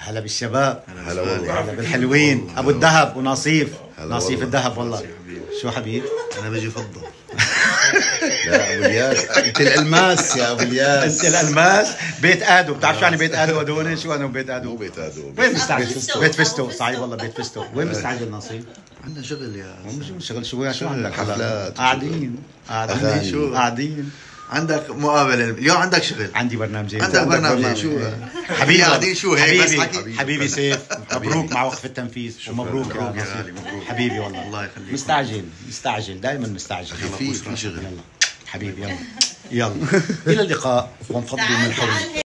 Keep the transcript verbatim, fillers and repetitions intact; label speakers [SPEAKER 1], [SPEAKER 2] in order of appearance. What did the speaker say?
[SPEAKER 1] هلا بالشباب.
[SPEAKER 2] هلا والله.
[SPEAKER 1] هلا بالحلوين. ابو الذهب ونصيف.
[SPEAKER 2] هلا
[SPEAKER 1] نصيف
[SPEAKER 2] والله.
[SPEAKER 1] الذهب والله. شو حبيب؟
[SPEAKER 3] انا بجي فضه.
[SPEAKER 2] لا ابو الياس، انت الالماس يا ابو الياس.
[SPEAKER 1] انت الالماس. بيت ادو، بتعرف شو يعني بيت ادو هدول؟ شو انا بيت
[SPEAKER 2] مو
[SPEAKER 1] ادو؟
[SPEAKER 2] بيت ادو.
[SPEAKER 1] وين مستعجل؟
[SPEAKER 4] فستو.
[SPEAKER 1] بيت فستو. صحيح والله بيت فستو. وين مستعجل نصيف؟
[SPEAKER 3] عندنا شغل يا
[SPEAKER 1] مو شغل شو شو عندك؟
[SPEAKER 2] حفلات
[SPEAKER 1] قاعدين قاعدين
[SPEAKER 2] أغاني.
[SPEAKER 1] شو قاعدين.
[SPEAKER 3] عندك مقابله اليوم، عندك شغل.
[SPEAKER 1] عندي برنامجين.
[SPEAKER 3] عندك برنامج شو؟
[SPEAKER 1] حبيبي
[SPEAKER 3] قاعدين شو هيك بس
[SPEAKER 1] حبيبي
[SPEAKER 3] حكي.
[SPEAKER 1] حبيبي سيف، مبروك مع وقف التنفيذ ومبروك يا
[SPEAKER 3] مبروك يا
[SPEAKER 1] نصيف.
[SPEAKER 3] غالي، مبروك.
[SPEAKER 1] حبيبي والله.
[SPEAKER 3] الله يخليك.
[SPEAKER 1] مستعجل مستعجل دائما مستعجل.
[SPEAKER 3] في في شغل.
[SPEAKER 1] يلا حبيبي يلا يلا الى اللقاء ونفضي من الحوض.